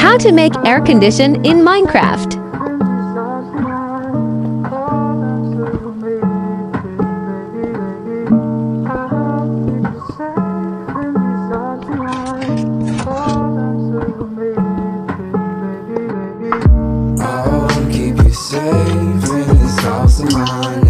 How to make air condition in Minecraft. I'll keep you safe in this house of mine.